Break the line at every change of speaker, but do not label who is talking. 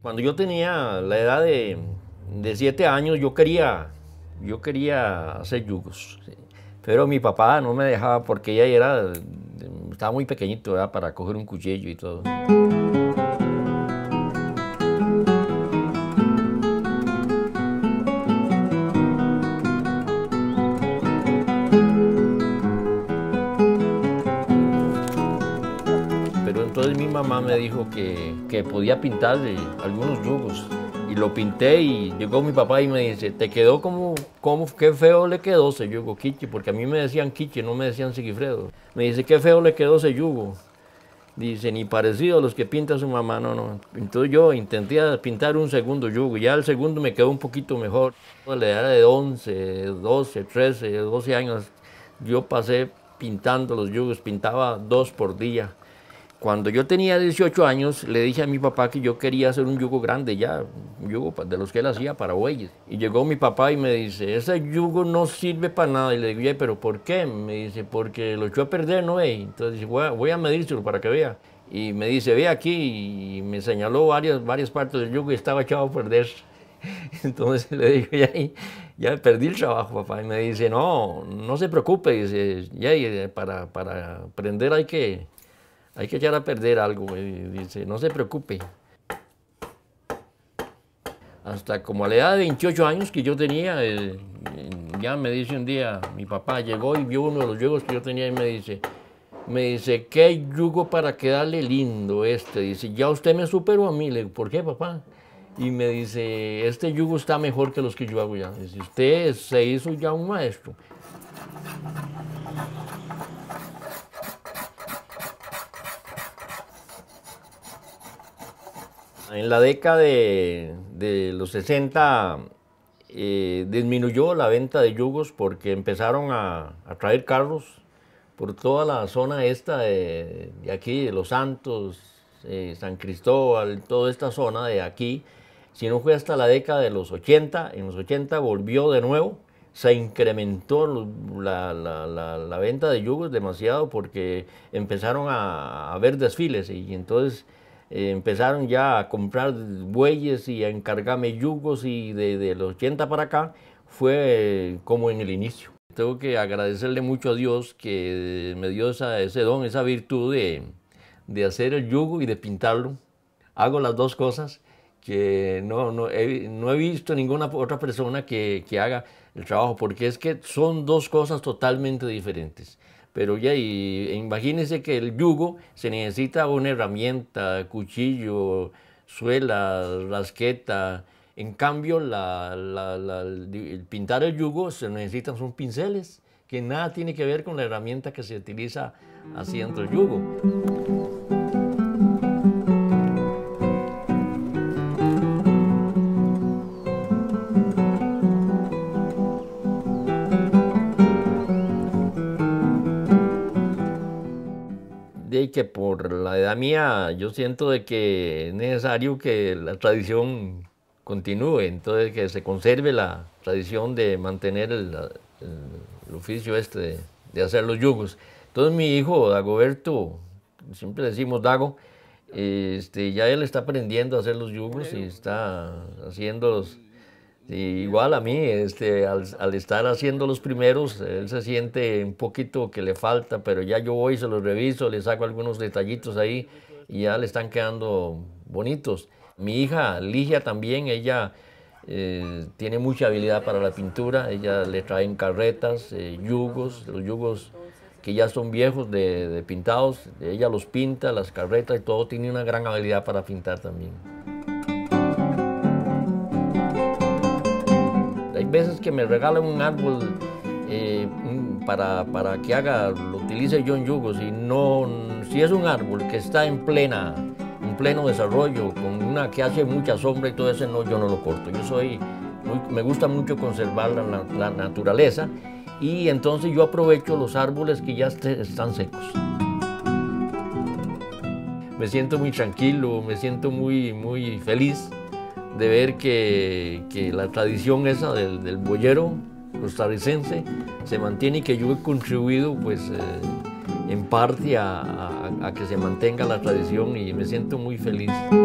Cuando yo tenía la edad de 7 años, yo quería hacer yugos, sí. Pero mi papá no me dejaba porque estaba muy pequeñito, ¿verdad? Para coger un cuchillo y todo. Pero entonces mi mamá me dijo que podía pintar algunos yugos. Y lo pinté y llegó mi papá y me dice, ¿te quedó qué feo le quedó ese yugo, Quiche? Porque a mí me decían Quiche, no me decían Sigifredo. Me dice, qué feo le quedó ese yugo. Dice, ni parecido a los que pinta su mamá, no, no. Entonces yo intenté pintar un segundo yugo, ya el segundo me quedó un poquito mejor. A la edad de 11, 12, 13, 12 años, yo pasé pintando los yugos, pintaba 2 por día. Cuando yo tenía 18 años, le dije a mi papá que yo quería hacer un yugo grande ya, un yugo de los que él hacía para bueyes. Y llegó mi papá y me dice, ese yugo no sirve para nada. Y le digo, ¿pero por qué? Me dice, porque lo echó a perder, ¿no? Entonces dice, voy a medírselo para que vea. Y me dice, ve aquí, y me señaló varias partes del yugo y estaba echado a perder. Entonces le digo, ya perdí el trabajo, papá. Y me dice, no se preocupe, dice, para aprender hay que echar a perder algo, dice, no se preocupe. Hasta como a la edad de 28 años que yo tenía, ya me dice un día, mi papá llegó y vio uno de los yugos que yo tenía y me dice, qué yugo para quedarle lindo este. Dice, ya usted me superó a mí. Le digo, ¿por qué, papá? Y me dice, este yugo está mejor que los que yo hago ya. Dice, usted se hizo ya un maestro. En la década de los 60 disminuyó la venta de yugos porque empezaron a traer carros por toda la zona esta de aquí, de Los Santos, San Cristóbal, toda esta zona de aquí. Si no fue hasta la década de los 80, en los 80 volvió de nuevo, se incrementó la venta de yugos demasiado porque empezaron a haber desfiles y entonces empezaron ya a comprar bueyes y a encargarme yugos y de los 80 para acá fue como en el inicio. Tengo que agradecerle mucho a Dios que me dio ese don, esa virtud de hacer el yugo y de pintarlo. Hago las dos cosas que no he visto ninguna otra persona que haga el trabajo, porque es que son dos cosas totalmente diferentes. Pero ya, imagínense que el yugo se necesita una herramienta, cuchillo, suela, rasqueta. En cambio, el pintar el yugo se necesitan son pinceles, que nada tiene que ver con la herramienta que se utiliza haciendo el yugo. De que por la edad mía yo siento de que es necesario que la tradición continúe, entonces que se conserve la tradición de mantener el oficio este de hacer los yugos. Entonces mi hijo Dagoberto, siempre decimos Dago, ya él está aprendiendo a hacer los yugos y está haciéndolos. Y igual a mí, al estar haciendo los primeros, él se siente un poquito que le falta, pero ya yo voy, se los reviso, le saco algunos detallitos ahí y ya le están quedando bonitos. Mi hija Ligia también, ella tiene mucha habilidad para la pintura, ella le traen carretas, yugos, los yugos que ya son viejos de pintados, ella los pinta, las carretas y todo, tiene una gran habilidad para pintar también. Hay veces que me regalan un árbol para que lo utilice yo en yugos y no, si es un árbol que está en pleno desarrollo, con una que hace mucha sombra y todo eso, no, yo no lo corto. Me gusta mucho conservar la naturaleza y entonces yo aprovecho los árboles que ya están secos. Me siento muy tranquilo, me siento muy feliz de ver que la tradición esa del boyero costarricense se mantiene y que yo he contribuido pues en parte a que se mantenga la tradición y me siento muy feliz.